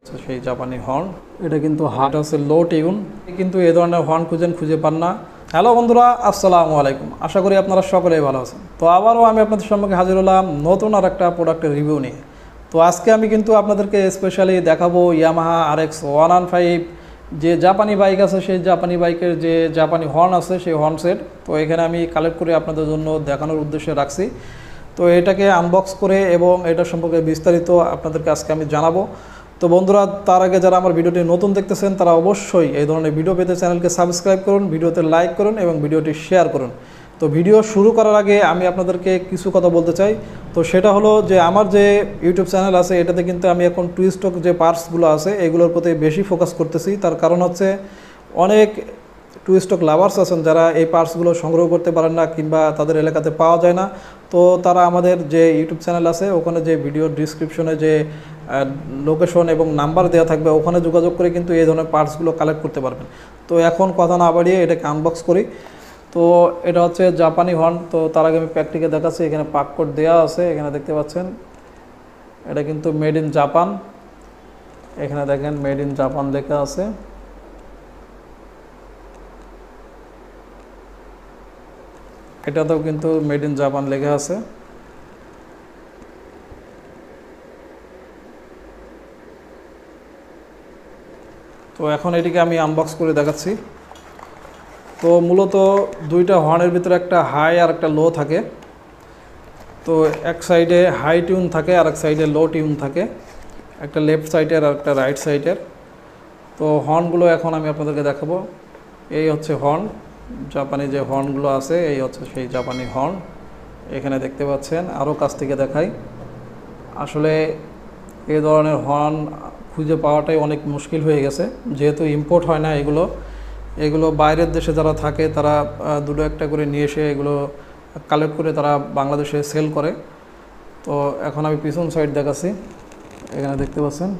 সেই জাপানি হর্ন এটা কিন্তু হার্ট আছে লো টিউন, কিন্তু এই ধরনের হর্ন খুঁজে পান না। হ্যালো বন্ধুরা, আসসালামু আলাইকুম। আশা করি আপনারা সকলেই ভালো আছেন। তো আবারও আমি আপনাদের সম্মুখে হাজির হলাম নতুন আর একটা প্রোডাক্টের রিভিউ নিয়ে। তো আজকে আমি কিন্তু আপনাদেরকে স্পেশালি দেখাবো ইয়ামাহা RX 115 যে জাপানি বাইক আছে, সেই জাপানি বাইকের যে জাপানি হর্ন আছে সেই হর্ন সেট। তো এখানে আমি কালেক্ট করে আপনাদের জন্য দেখানোর উদ্দেশ্যে রাখছি। তো এটাকে আনবক্স করে এবং এটা সম্পর্কে বিস্তারিত আপনাদেরকে আজকে আমি জানাবো। তো বন্ধুরা, তার আগে যারা আমার ভিডিওটি নতুন দেখতেছেন তারা অবশ্যই এই ধরনের ভিডিও পেতে চ্যানেলকে সাবস্ক্রাইব করুন, ভিডিওতে লাইক করুন এবং ভিডিওটি শেয়ার করুন। তো ভিডিও শুরু করার আগে আমি আপনাদেরকে কিছু কথা বলতে চাই। তো সেটা হলো যে আমার যে ইউটিউব চ্যানেল আছে এটাতে কিন্তু আমি এখন টুইস্টক যে পার্টসগুলো আছে এগুলোর প্রতি বেশি ফোকাস করতেছি। তার কারণ হচ্ছে অনেক টুইস্টক লাভার্স আছেন যারা এই পার্টসগুলো সংগ্রহ করতে পারেন না কিংবা তাদের এলাকাতে পাওয়া যায় না। তো তারা আমাদের যে ইউটিউব চ্যানেল আছে ওখানে যে ভিডিওর ডিসক্রিপশনে যে লোকেশন এবং নাম্বার দেওয়া থাকবে ওখানে যোগাযোগ করে কিন্তু এই ধরনের পার্টসগুলো কালেক্ট করতে পারবেন। তো এখন কথা না বাড়িয়ে এটাকে আনবক্স করি। তো এটা হচ্ছে জাপানি হর্ন। তো তার আগে আমি প্র্যাকটিকে দেখাচ্ছি। এখানে পাক কোড দেওয়া আছে, এখানে দেখতে পাচ্ছেন। এটা কিন্তু মেড ইন জাপান, এখানে দেখেন মেড ইন জাপান লেখা আছে। এটাতেও কিন্তু মেড ইন জাপান লেখা আছে। তো এখন এটিকে আমি আনবক্স করে দেখাচ্ছি। তো মূলত দুইটা হর্নের ভিতরে একটা হাই আর একটা লো থাকে। তো এক সাইডে হাই টিউন থাকে আর এক সাইডে লো টিউন থাকে, একটা লেফট সাইডের আর একটা রাইট সাইডের। তো হর্নগুলো এখন আমি আপনাদেরকে দেখাবো। এই হচ্ছে হর্ন, জাপানি যে হর্নগুলো আছে এই হচ্ছে সেই জাপানি হর্ন। এখানে দেখতে পাচ্ছেন, আরও কাছ থেকে দেখাই। আসলে এই ধরনের হর্ন খুঁজে পাওয়াটাই অনেক মুশকিল হয়ে গেছে, যেহেতু ইম্পোর্ট হয় না এগুলো বাইরের দেশে যারা থাকে তারা দুটো একটা করে নিয়ে এসে এগুলো কালেক্ট করে তারা বাংলাদেশে সেল করে। তো এখন আমি পিছন সাইড দেখাচ্ছি। এখানে দেখতে পাচ্ছেন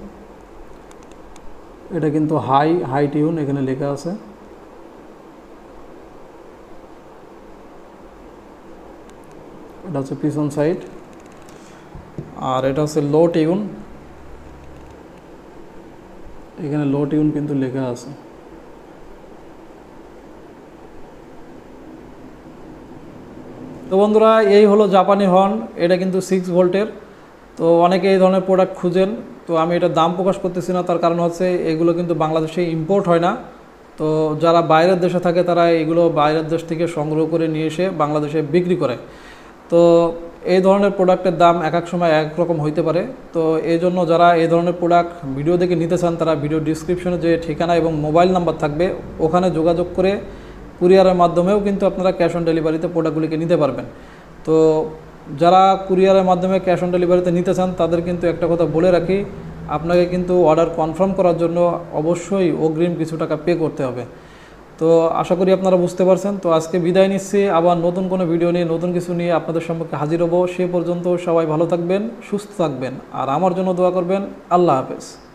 এটা কিন্তু হাই টিউন এখানে লেখা আছে। এটা হচ্ছে পিছন সাইড, আর এটা হচ্ছে লো টিউন, এখানে লো টিউন কিন্তু লেখা আছে। তো বন্ধুরা, এই হলো জাপানি হর্ন। এটা কিন্তু 6 ভোল্টের। তো অনেকে এই ধরনের প্রোডাক্ট খুঁজেন, তো আমি এটার দাম প্রকাশ করতেছি না। তার কারণ হচ্ছে এগুলো কিন্তু বাংলাদেশে ইম্পোর্ট হয় না। তো যারা বাইরের দেশে থাকে তারা এগুলো বাইরের দেশ থেকে সংগ্রহ করে নিয়ে এসে বাংলাদেশে বিক্রি করে। তো এই ধরনের প্রোডাক্টের দাম এক এক সময় এক রকম হইতে পারে। তো এই জন্য যারা এই ধরনের প্রোডাক্ট ভিডিও দেখে নিতে চান তারা ভিডিও ডিসক্রিপশনে যে ঠিকানা এবং মোবাইল নাম্বার থাকবে ওখানে যোগাযোগ করে কুরিয়ারের মাধ্যমেও কিন্তু আপনারা ক্যাশ অন ডেলিভারিতে প্রোডাক্টগুলিকে নিতে পারবেন। তো যারা কুরিয়ারের মাধ্যমে ক্যাশ অন ডেলিভারিতে নিতে চান তাদের কিন্তু একটা কথা বলে রাখি, আপনাকে কিন্তু অর্ডার কনফার্ম করার জন্য অবশ্যই অগ্রিম কিছু টাকা পে করতে হবে। তো আশা করি আপনারা বুঝতে পারছেন। তো আজকে বিদায় নিচ্ছি, আবার নতুন কোনো ভিডিও নিয়ে নতুন কিছু নিয়ে আপনাদের সম্পর্কে হাজির হব। সে পর্যন্ত সবাই ভালো থাকবেন, সুস্থ থাকবেন আর আমার জন্য দোয়া করবেন। আল্লাহ হাফেজ।